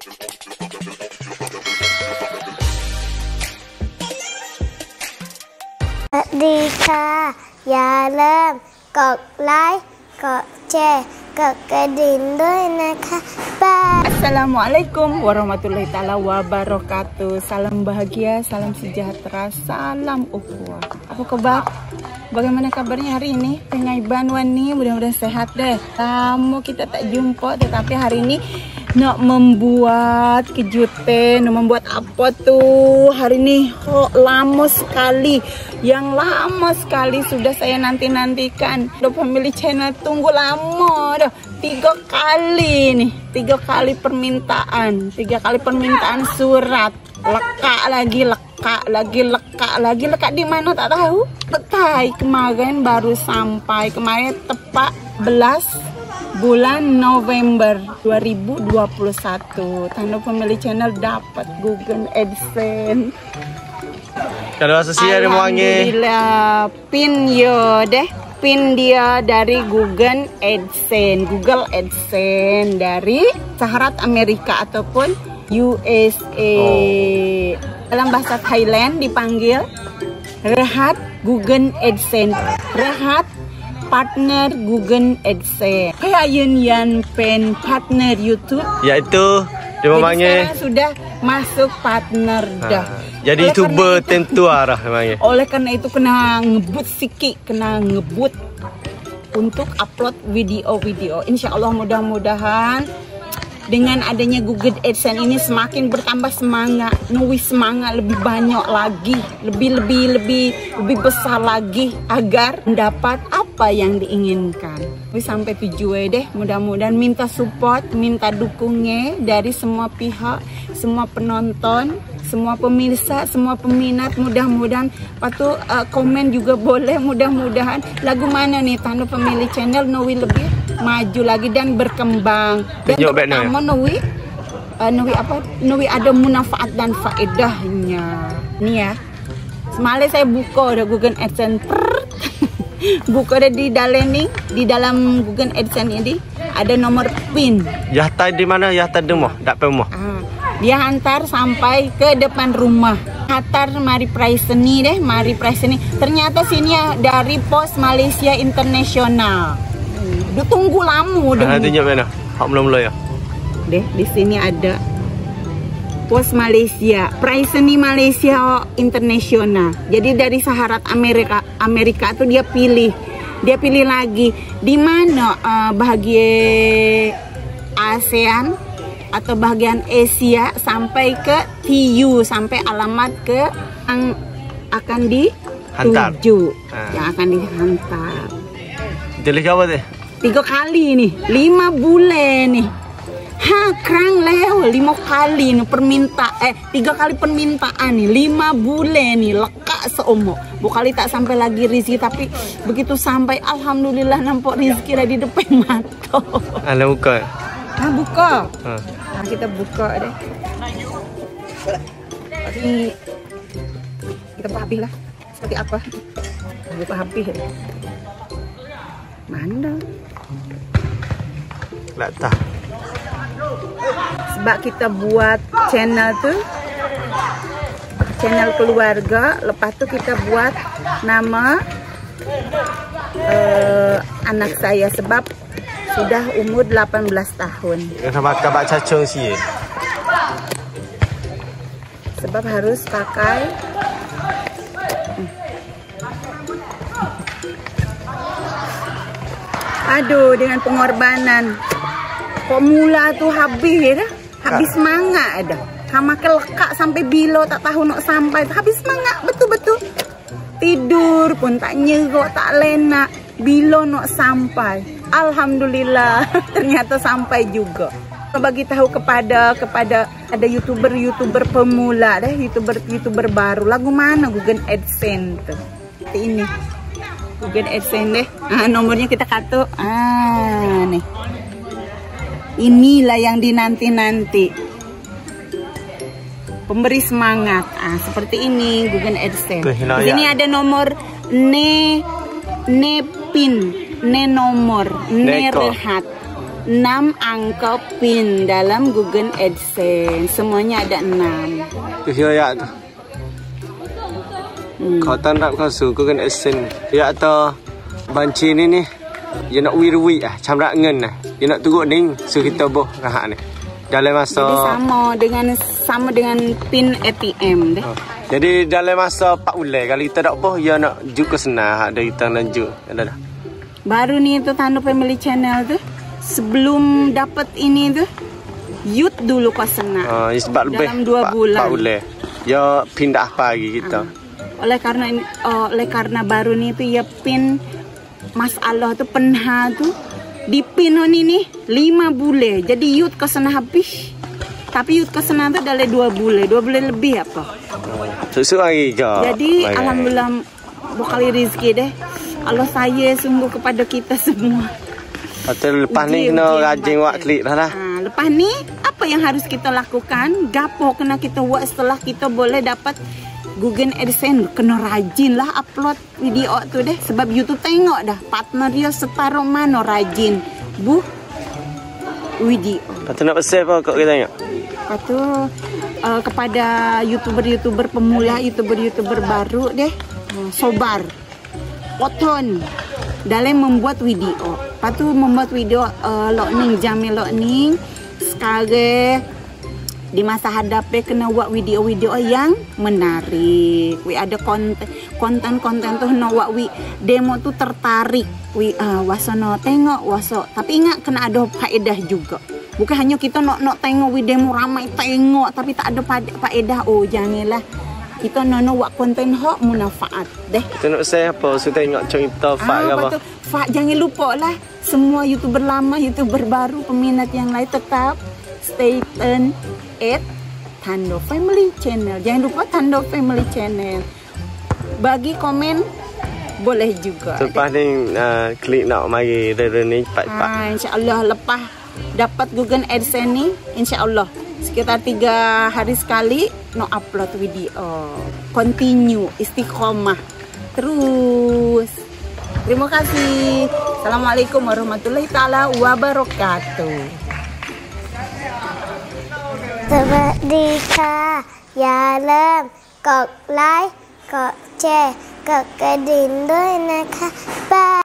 สวัสดีค่ะอย่าลืมกดไลค์กดแชร์กดกระดิ่งด้วยนะคะบาย Assalamualaikum warahmatullahi taala wabarakatuh. Salam bahagia, salam sejahtera, salam ukhuwah. Apa kabar? Bagaimana kabarnya hari ini? Pengaiban Wani, mudah-mudahan sehat deh. Lama kita tak jumpa, tetapi hari ini nak membuat kejutan, nak membuat apa tuh hari ini? Oh, lama sekali, yang lama sekali sudah saya nanti-nantikan. Udah pemilik channel tunggu lama dah, 3 kali nih, 3 kali permintaan, 3 kali permintaan surat, lekak lagi, lekak di mana tak tahu. Betai kemarin baru sampai, kemarin tepat 11 bulan November 2021. Tanda pemilik channel dapat Google AdSense. Kalau asosiasi ada wangi. Alhamdulillah, pin yo deh. Pin dia dari Google AdSense dari Saharat Amerika ataupun USA. Dalam bahasa Thailand dipanggil Rehat Google AdSense. Rehat partner Google AdSense. Kayak Yan pen partner YouTube. Yaitu dia memanggil. Sekarang sudah masuk partner dah. Jadi YouTuber tentu arah memangnya. Oleh karena itu kena ngebut sikit, kena ngebut untuk upload video-video. Insya Allah mudah-mudahan dengan adanya Google AdSense ini semakin bertambah semangat, nulis semangat lebih banyak lagi, lebih besar lagi agar mendapat apa yang diinginkan. Sampai tujuan deh, mudah-mudahan minta support, minta dukungnya dari semua pihak, semua penonton, semua pemirsa, semua peminat. Mudah-mudahan patut komen juga boleh. Mudah-mudahan lagu mana nih tanda pemilik channel Nowi lebih maju lagi dan berkembang. Dan terutama Nowi ada manfaat dan faedahnya. Nih ya, semalam saya buka ada Google AdSense. Buka ada di dalam Google AdSense ini ada nomor pin. Yahtai di mana? Yahtai rumah, tak rumah. Dia hantar sampai ke depan rumah. Hantar mari price ni deh, mari price ni. Ternyata sini dari Pos Malaysia International. Udah tunggu lama dah. Tunjuk mana? Hak mula-mula ya. Deh, di sini ada Pos Malaysia, price ni Malaysia International. Jadi dari Saharat Amerika tuh dia pilih lagi di mana bahagian ASEAN atau bagian Asia sampai ke TU, sampai alamat ke yang akan dituju, yang akan dihantar. Jadi apa deh? 3 kali nih, 5 bulan nih. Kerang leo 5 kali nih 3 kali permintaan nih, 5 bulan nih, lekak seumur. Bukan tak sampai lagi rezeki, tapi begitu sampai alhamdulillah nampak rezeki dah di depan mata. Ada buka. Buka. Nah, kita buka deh. Ini kita buka habis lah. Seperti apa? Buka habis. Mana? Tak tahu. Sebab kita buat channel tuh, channel keluarga. Lepas tu kita buat nama anak saya sebab sudah umur 18 tahun. Sama kabak cacung sih. Sebab harus pakai aduh, dengan pengorbanan. Kok mula tuh habis ya? Habis semangat ada. Makan lekak sampai bilo tak tahu nak sampai. Habis semangat betul-betul. Tidur pun tak nyerok, tak lenak. Bilo nak sampai. Alhamdulillah ternyata sampai juga. Bagi tahu kepada ada YouTuber pemula deh, YouTuber baru. Lagu mana Google AdSense tuh? Ini Google AdSense deh. Nomornya kita kata. Nih. Inilah yang dinanti-nanti. Pemberi semangat. Seperti ini Google AdSense. Di sini ada nomor pin, nomor, rehat. 6 angka PIN dalam Google AdSense. Semuanya ada 6. Tu ya tu. Kau tan rap kau su Google AdSense. Ya tu banci ni. Dia nak wirui camrak ngen Dia nak turut ning su kita boh rahak ni. Dalam masa Jadi sama dengan PIN ATM deh. Jadi dalam masa 4 bulan kalau kita tak boh dia nak juk ke senah ada kita nak juk. Ada dah. Baru ni tu Tando Family Channel tu sebelum dapat ini tu youth dulu kau senang. Sebab lebih dalam 2 bulan. 4 bulan. Dia pindah apa lagi kita. Oleh karena baru ni tu ya PIN masalah tu penha tu di PIN ni 5 bulan. Jadi youth kau senang habis. Tapi youth kau senang tu dalam 2 bulan. 2 bulan lebih apa? Susu lagi je. Jadi alhamdulillah berkali rezeki deh. Allah saya sungguh kepada kita semua. Betul lepas ni kena rajin buat klik dah lah. Lepas ni apa yang harus kita lakukan? Gapo kena kita buat setelah kita boleh dapat Google AdSense? Kena rajin lah upload video tu deh. Sebab YouTube tengok dah partner dia separuh mana rajin video. Lepas tu nak pesan apa kau kita tengok? Lepas tu kepada YouTuber pemula, YouTuber baru deh, sobar Oton dalam membuat video. Lepas tu membuat video lokning, jamil lokning. Sekarang di masa hadapi kena buat video-video yang menarik. Ada konten tu nak buat demo tu tertarik. Wasono tengok waso. Tapi ingat kena ada faedah juga. Bukan hanya kita nak tengok demo ramai tengok tapi tak ada faedah. Oh janganlah. Kita nak buat konten hok manfaat deh. Kita nak saya apa? Saya tengok cerita Fak apa? Fak jangan lupa lah semua YouTuber lama, YouTuber baru, peminat yang lain tetap stay tune at Tando Family Channel. Jangan lupa Tando Family Channel. Bagi komen boleh juga. Lepas ni klik nak mari ni cepat-cepat. InsyaAllah lepas dapat Google AdSense ni, insyaAllah sekitar 3 hari sekali no upload video. Continue, istiqomah terus. Terima kasih. Assalamualaikum warahmatullahi taala wabarakatuh. สวัสดีค่ะอย่าลืมกดไลค์กดแชร์กดกระดิ่งด้วยนะคะบ๊าย